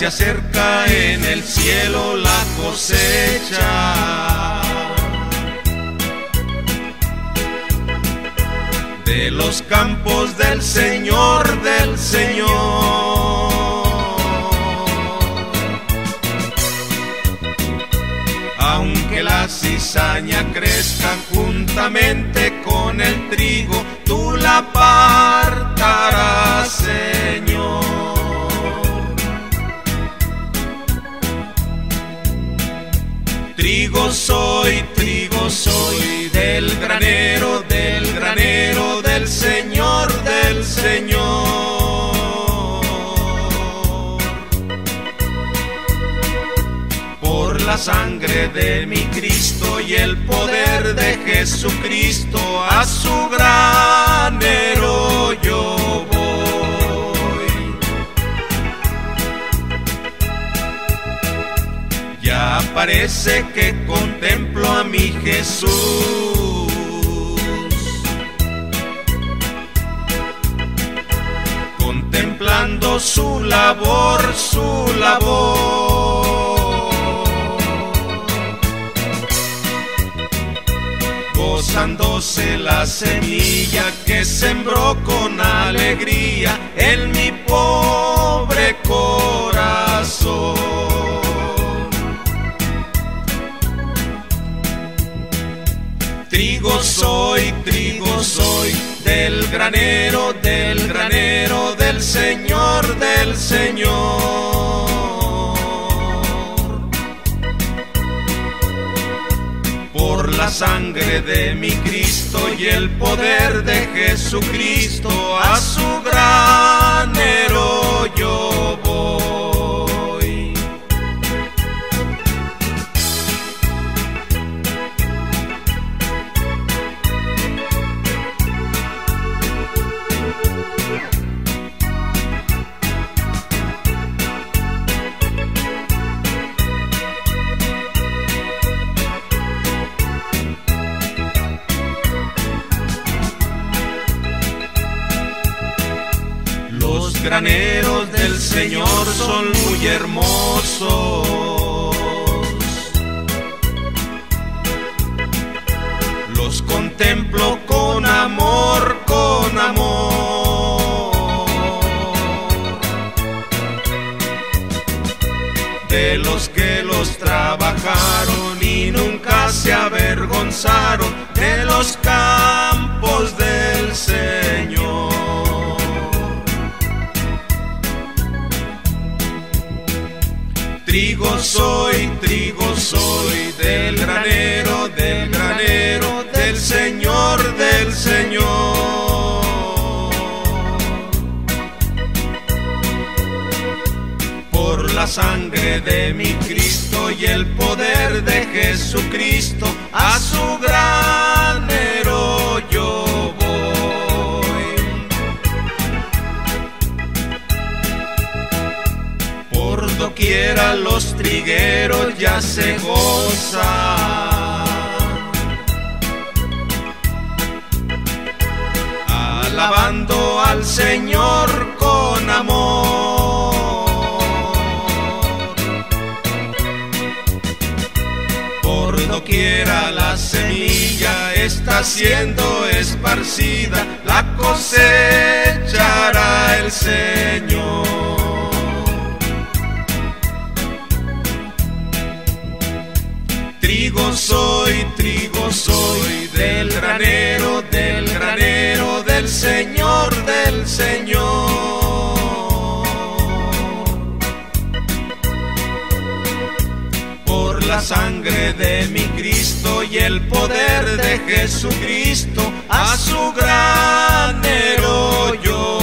se acerca en el cielo la cosecha de los campos del Señor, del Señor. Aunque la cizaña crezca juntamente con el trigo, tú la apartarás, Señor. Trigo soy del granero del Señor, del Señor. Por la sangre de mi Cristo y el poder de Jesucristo, a su granero yo voy. Ya parece que contemplo a mi Jesús, contemplando su labor, gozándose la semilla que sembró con alegría en mi pobre corazón. Trigo soy del granero del Señor, del Señor. Por la sangre de mi Cristo y el poder de Jesucristo, a su granero yo voy. Los graneros del Señor son muy hermosos, los contemplo con amor, con amor. De los que los trabajaron y nunca se avergonzaron de los campos del Señor. Trigo soy del granero del Señor, del Señor. Por la sangre de mi Cristo y el poder de Jesucristo, a su granero yo voy. Por doquiera los trigueros ya se gozan, alabando al Señor con amor. Por doquiera la semilla está siendo esparcida, la cosechará el Señor. Trigo soy del granero del Señor, del Señor. Por la sangre de mi Cristo y el poder de Jesucristo, a su granero yo